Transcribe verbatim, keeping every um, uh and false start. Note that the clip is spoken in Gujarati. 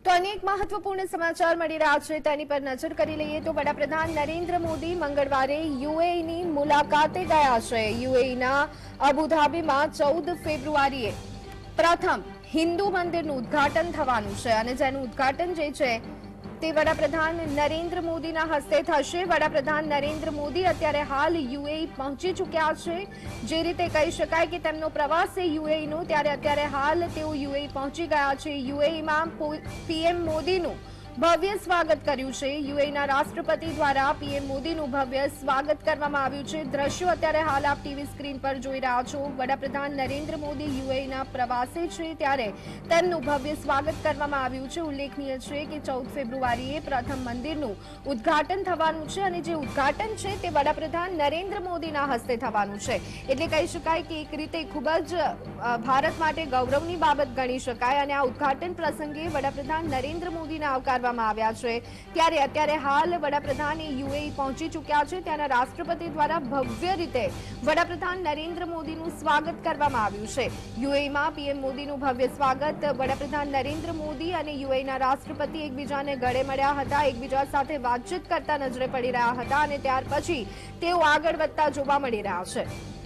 તો અનેક મહત્વપૂર્ણ સમાચાર મળી રહ્યા છે તેની પર નજર કરી લઈએ તો વડાપ્રધાન નરેન્દ્ર મોદી મંગળવારે યુએઈની મુલાકાતે ગયા છે। યુએઈના અબુધાબીમાં ચૌદ ફેબ્રુઆરીએ પ્રથમ હિન્દુ મંદિરનું ઉદ્ઘાટન થવાનું છે અને જેનું ઉદ્ઘાટન જે છે તે વડાપ્રધાન નરેન્દ્ર મોદીના હસ્તે થશે। વડાપ્રધાન નરેન્દ્ર મોદી અત્યારે હાલ યુએઈ પહોંચી ચૂક્યા છે। જે રીતે કહી શકાય કે તેમનો પ્રવાસ છે યુએઈનો, ત્યારે અત્યારે હાલ તેઓ યુએઈ પહોંચી ગયા છે। યુએઈમાં પીએમ મોદીનું ભવ્ય સ્વાગત કર્યું છે। યુએઈના રાષ્ટ્રપતિ દ્વારા પીએમ મોદીનું ભવ્ય સ્વાગત કરવામાં આવ્યું છે। દ્રશ્યો અત્યારે હાલ આપ ટીવી સ્ક્રીન પર જોઈ રહ્યા છો। વડાપ્રધાન નરેન્દ્ર મોદી યુએઈના પ્રવાસે છે ત્યારે તેમનું ભવ્ય સ્વાગત કરવામાં આવ્યું છે। ઉલ્લેખનીય છે કે ચૌદ ફેબ્રુઆરીએ પ્રથમ મંદિરનું ઉદ્ઘાટન થવાનું છે અને જે ઉદ્ઘાટન છે તે વડાપ્રધાન નરેન્દ્ર મોદીના હસ્તે થવાનું છે। એટલે કહી શકાય કે એક રીતે ખૂબ જ ભારત માટે ગૌરવની બાબત ગણી શકાય અને આ ઉદ્ઘાટન પ્રસંગે વડાપ્રધાન નરેન્દ્ર મોદીને આવકાર આવ્યા છે। ત્યારે અત્યારે હાલ વડાપ્રધાન યુએઈ પહોંચી ચૂક્યા છે। ત્યાંના રાષ્ટ્રપતિ દ્વારા ભવ્ય રીતે વડાપ્રધાન નરેન્દ્ર મોદીનું સ્વાગત કરવામાં આવ્યું છે। યુએઈમાં પીએમ મોદીનું ભવ્ય સ્વાગત વડાપ્રધાન નરેન્દ્ર મોદી અને યુએઈના રાષ્ટ્રપતિ એકબીજાને ગળે મળ્યા હતા, એકબીજા સાથે વાતચીત કરતા નજરે પડી રહ્યા હતા અને ત્યાર પછી તેઓ આગળ વધતા જોવા મળી રહ્યા છે।